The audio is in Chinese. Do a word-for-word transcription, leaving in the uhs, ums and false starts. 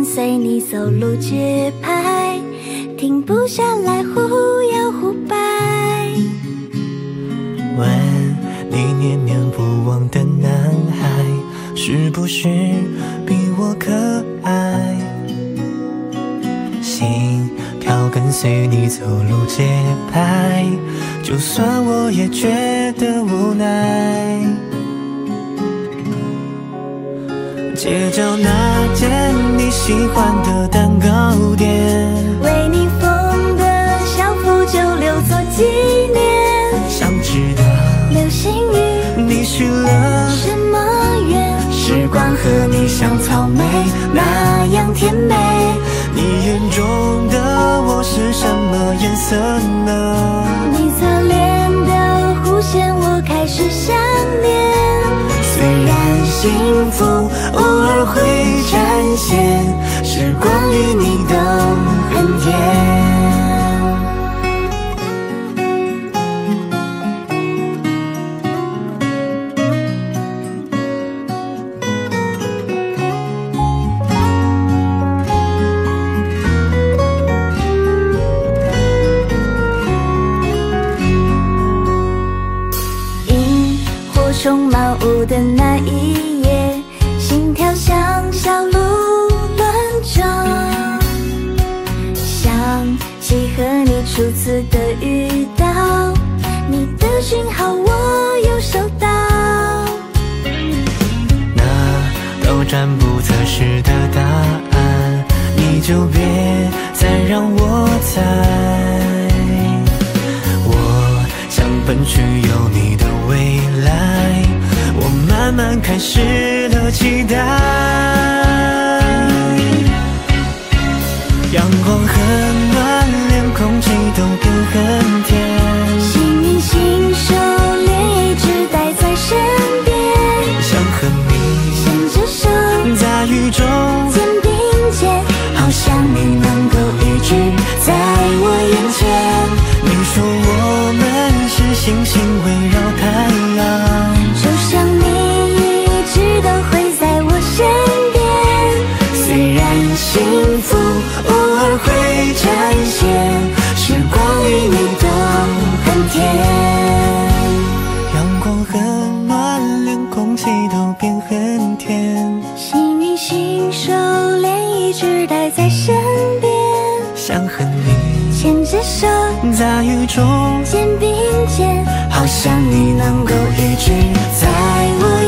随你走路节拍，停不下来忽摇忽摆。 问你念念不忘的男孩，是不是比我可爱？心跳跟随你走路节拍，就算我也觉得无奈。街角那间你喜欢的蛋糕店， 为你缝的校服就留作纪念。 想知道流星雨你许了什么愿？ 时光和你像草莓那样甜美。你眼中的我是什么颜色呢？ 你侧脸的弧线我开始想念。 虽然幸福偶尔会展现，时光与你都很甜。 充满雾的那一夜，心跳像小鹿乱撞。想起和你初次的遇到，你的讯号我有收到。 那都占不测试的答案，你就别再让我猜。我想奔去有你的未来，我慢慢开始了期待。阳光很暖，连空气都变很甜。 幸运信手链一直带在身边， 想和你牵着手在雨中肩并肩， 好想你能够一直在我眼前。你说我们是星星围绕太阳， 就像你一直都会在我身边。 虽然幸福偶尔会展现，时光与你都很甜。阳光很暖，连空气都变很甜。 幸运信手链一直带在身边， 想和你牵着手在雨中肩并肩， 好想你能够一直在我